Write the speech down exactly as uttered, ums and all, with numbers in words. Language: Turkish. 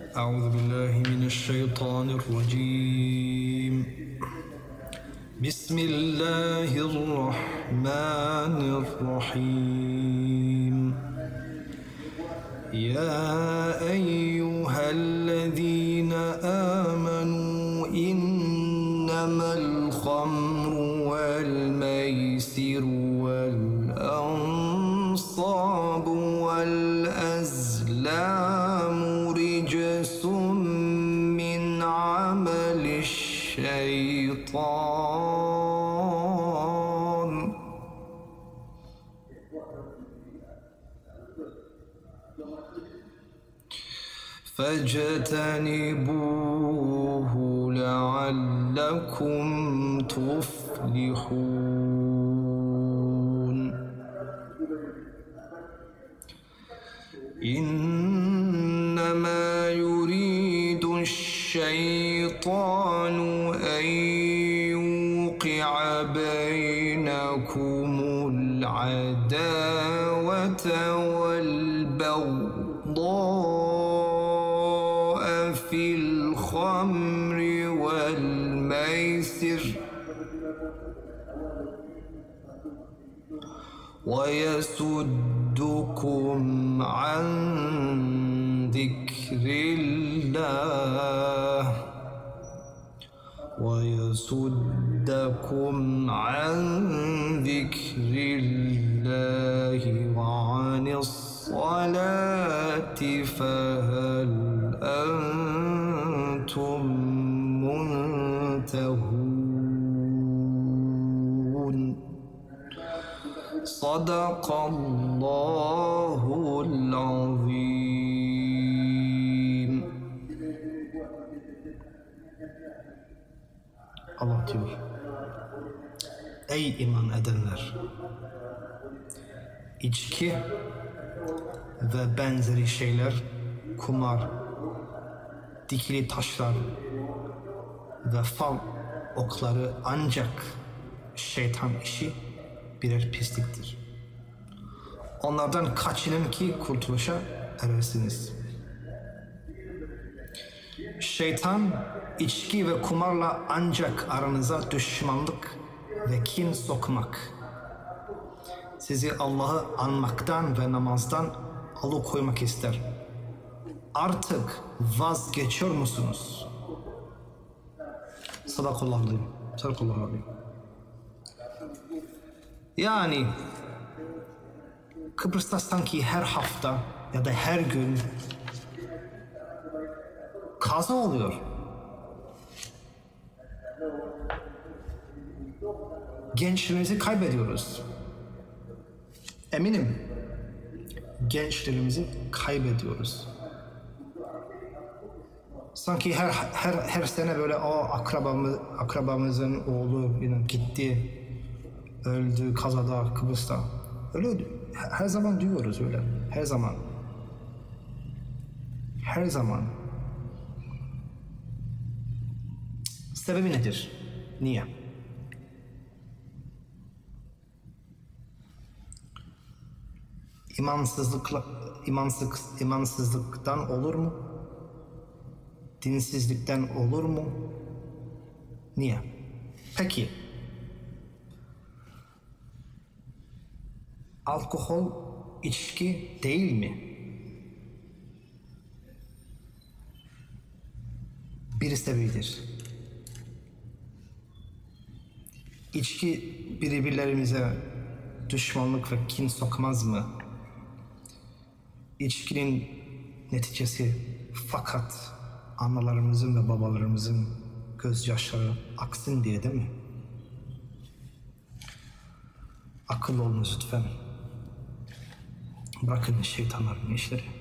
أعوذ بالله من الشيطان الرجيم. بسم الله الرحمن الرحيم. يا أيها الذين آمنوا إنما الخمر والميسر والأنصاب والأزلام رجس من عمل الشيطان فاجتنبوه لعلكم تفلحون. إنما يريد الشيطان أن يوقع بينكم العداوة والبغضاء في الخمر والميسر ويصدكم عن ذكر الله ويصدكم عن ذكر الله وعن الصلاة فهل أنتم منتهون. صدق الله العظيم. Allah diyor, ey iman edenler, içki ve benzeri şeyler, kumar, dikili taşlar ve fal okları ancak şeytan işi, birer pisliktir. Onlardan kaçının ki kurtuluşa erersiniz. Şeytan içki ve kumarla ancak aranıza düşmanlık ve kin sokmak, sizi Allah'ı anmaktan ve namazdan alıkoymak ister. Artık vazgeçiyor musunuz? Sadakallahu aleyhi. Sadakallahu aleyhi. Yani Kıbrıs'ta sanki her hafta ya da her gün kaza oluyor. Gençlerimizi kaybediyoruz. Eminim gençlerimizi kaybediyoruz. Sanki her her her sene böyle o akrabamız akrabamızın oğlu gitti, öldü kazada Kıbrıs'ta. Öyle her zaman duyuyoruz öyle. Her zaman. Her zaman. Sebebi nedir? Niye? İmansızlıkla, imansızlık, imansızlıktan olur mu? Dinsizlikten olur mu? Niye? Peki, alkol içki değil mi? Bir sebebidir. İçki birbirlerimize düşmanlık ve kin sokmaz mı? İçkinin neticesi fakat analarımızın ve babalarımızın gözyaşları aksın diye değil mi? Akıllı olunuz lütfen. Bırakın şeytanların işleri.